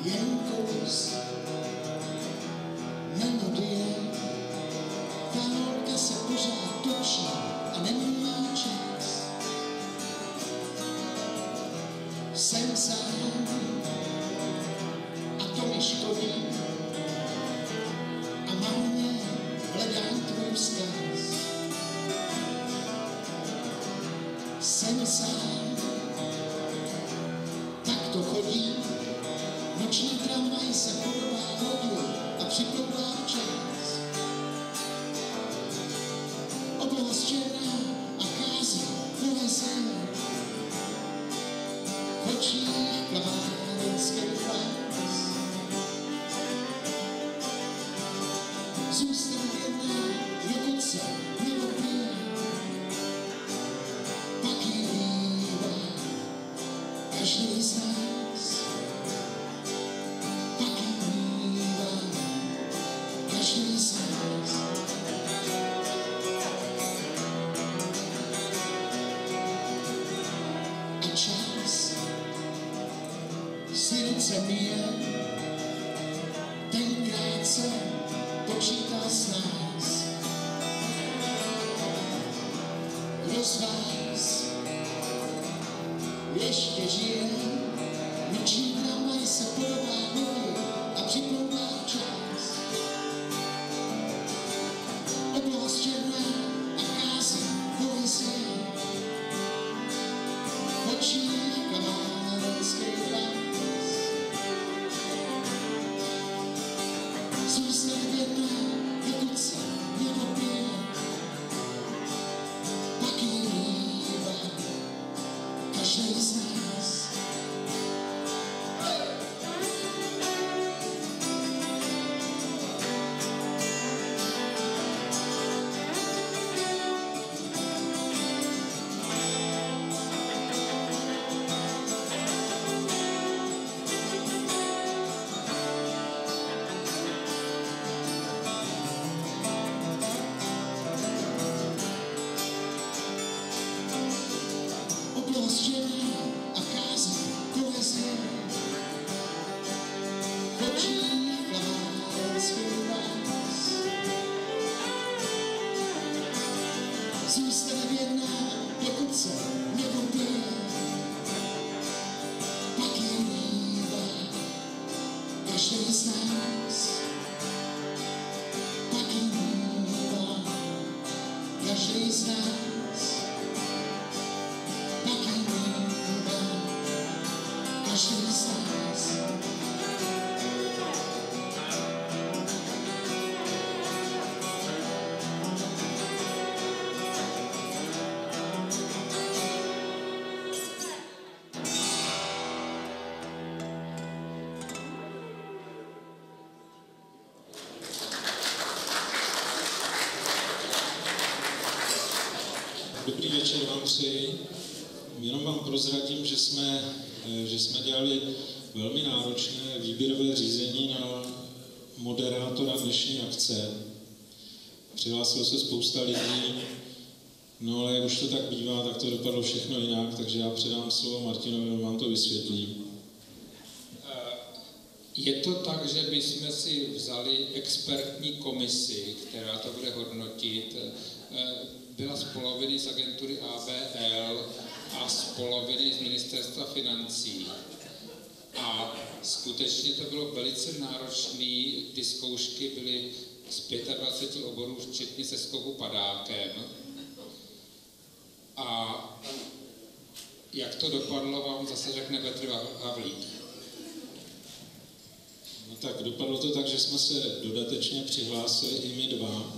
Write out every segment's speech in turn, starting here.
jen kouz melodie. Ta holka se pořád točí a nemá čas. Jsem sám a to mi škodí a marně hledám tvůj vzkaz. Jsem sám, tak to chodí, noční tramvaj se podobá vodu a připlouvá čas. Oblast černá a chází poezie, v očích kavárenský flas. Zůstat jedna, dokud se neopije, pak jí bývá každý z nás. Pak jí bývá každý z nás. A čas si ruce míje, tenkrát se počítá s nás. Kdo z vás ještě žije, noční tramvaj se podobá vody a připlouvá čas. Oblast černá a chází poezie, v očích kavárenský flas. Zůstat jedna, dokud se neopije, pak jí bývá každý z nás. Oblast černá a chází poezie, v očích kavárenský flas. Zůstane věrná, dokud se neopije, pak jí bývá každý z nás. Pak jí bývá každý z nás. Pak jí bývá každý z nás. Dobrý večer vám přeji. Jenom vám prozradím, že jsme dělali velmi náročné výběrové řízení na moderátora dnešní akce. Přihlásilo se spousta lidí, no ale jak už to tak bývá, tak to dopadlo všechno jinak, takže já předám slovo Martinovi, on vám to vysvětlí. Je to tak, že my jsme si vzali expertní komisi, která to bude hodnotit. Byla z poloviny z agentury ABL a z poloviny z ministerstva financí. A skutečně to bylo velice náročné. Ty zkoušky byly z 25 oborů, včetně se skoku padákem. A jak to dopadlo, vám zase řekne Petr Havlík. No tak dopadlo to tak, že jsme se dodatečně přihlásili i my dva.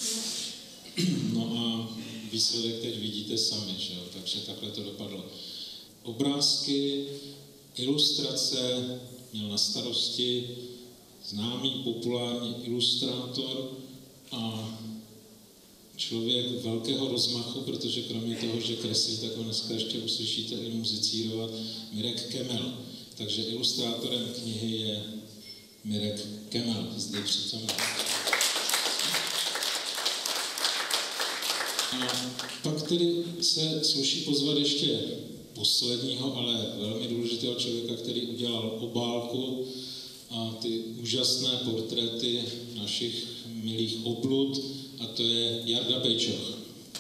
No a výsledek teď vidíte sami, že jo? Takže takhle to dopadlo. Obrázky, ilustrace měl na starosti známý populární ilustrátor a člověk velkého rozmachu, protože kromě toho, že kreslí, tak ho dneska ještě uslyšíte i muzicírovat, Mirek Kemel. Takže ilustrátorem knihy je Mirek Kemel, zde přítomný. A pak tedy se sluší pozvat ještě posledního, ale velmi důležitého člověka, který udělal obálku úžasné portréty našich milých oblud, a to je Jarda Pejčoch.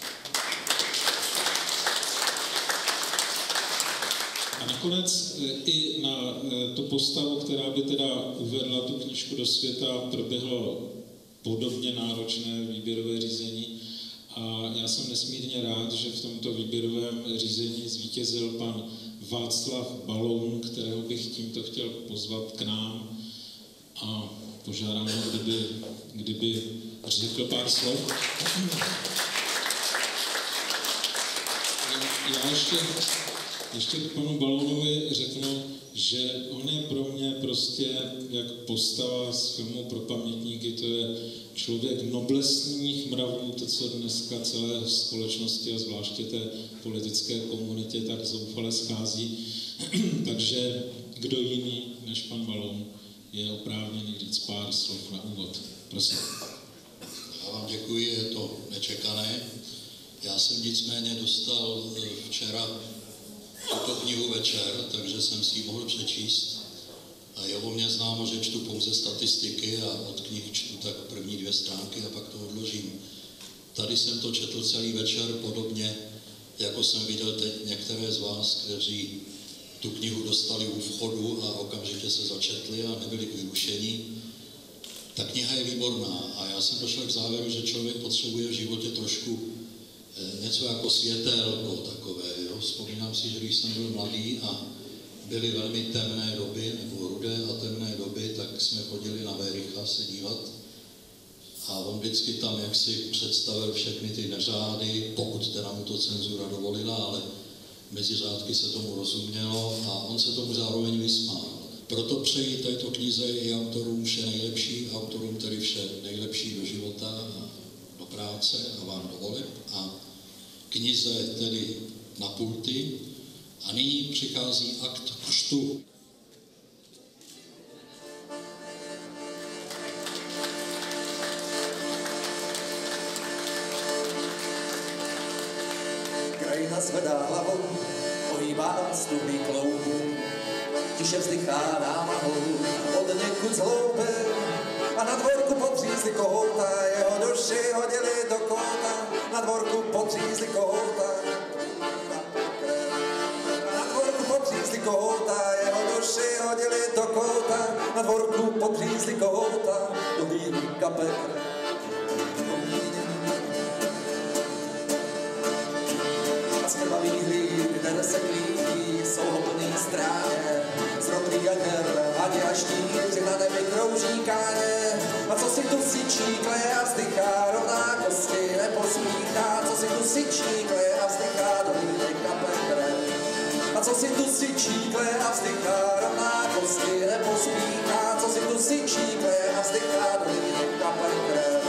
A nakonec i na tu postavu, která by teda uvedla tu knížku do světa, proběhlo podobně náročné výběrové řízení. A já jsem nesmírně rád, že v tomto výběrovém řízení zvítězil pan Václav Baloun, kterého bych tímto chtěl pozvat k nám a požádám ho, kdyby řekl pár slov. Já ještě k panu Balounovi řeknu, že on je pro mě prostě jak postava z filmu Pro pamětníky, to je člověk noblesních mravů, to, co dneska celé společnosti a zvláště té politické komunitě tak zoufale schází. Takže kdo jiný než pan Baloun je oprávněný říct pár slov na úvod. Prosím. Já vám děkuji, je to nečekané. Já jsem nicméně dostal včera tuto knihu večer, takže jsem si ji mohl přečíst. A je o mě známo, že čtu pouze statistiky a od knih čtu tak první 2 stránky a pak to odložím. Tady jsem to četl celý večer podobně, jako jsem viděl teď některé z vás, kteří tu knihu dostali u vchodu a okamžitě se začetli a nebyli k vyrušení. Ta kniha je výborná a já jsem došel k závěru, že člověk potřebuje v životě trošku něco jako světélko takové. Jo? Vzpomínám si, že když jsem byl mladý a byly velmi temné doby, nebo rudé a temné doby, tak jsme chodili na Wericha se dívat a on vždycky tam jaksi představil všechny ty neřády, pokud teda mu to cenzura dovolila, ale mezi řádky se tomu rozumělo a on se tomu zároveň vysmál. Proto přeji této knize i autorům vše nejlepší, autorům tedy vše nejlepší do života a do práce a vám do voleb a knize tedy na pulty. A nyní přichází akt křtu. Krajina zvedá hlavou, ohýbá stupy kloubu, tiše vzdychá námahou, od někud zloupem a na dvorku podřízli kohouta, jeho duši hodili do kouta, na dvorku podřízli kohouta. Podřízli kohouta, jeho duši hodili do kouta, na dvorku podřízli kohouta, do výrníka Petra. A z krvavých hlíd, kde se klídí, jsou hodný stráně, zrodlý janěr, hadě a štíř, na nebi krouží káně. A co si tu syčí, kleje a vzdychá, rovná kosti neposmíchá, co si tu syčí, kleje a vzdychá, do výrníka Petra. A co si tu syčí, kleje a vzdychá, rovná kosti nepospíchá, co si tu syčí, kleje a vzdychá, do výrníka Petra.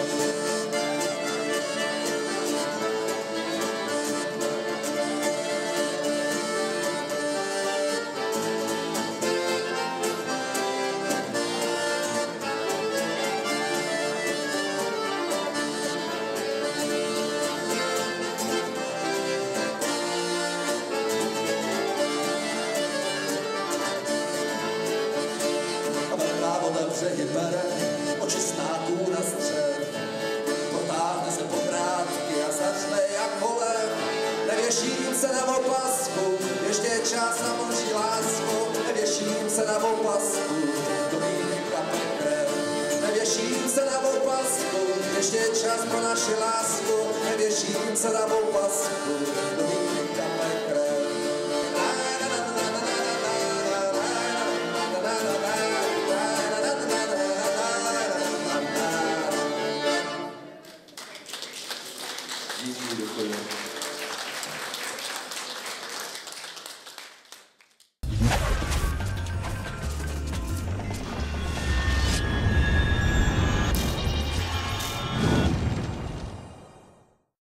Břehy bere, očistná kůra střev, protáhne se po krátky a začne jak volem. Nevěším se na opasku, ještě je čas na boží lásku, nevěším se na opasku, do výrníka Petra. Nevěším se na opasku, ještě je čas pro naši lásku, nevěším se na opasku, do výrníka Petra. Děkuji.